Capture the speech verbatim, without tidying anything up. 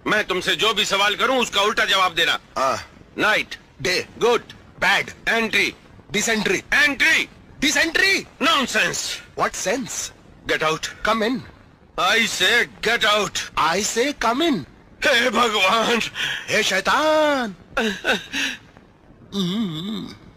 मैं तुमसे जो भी सवाल करूं उसका उल्टा जवाब देना। Night, day, good, bad, entry, dysentery, entry, dysentery, nonsense. What sense? Get out, come in. I say get out, आई से कम इन। हे भगवान, हे शैतान।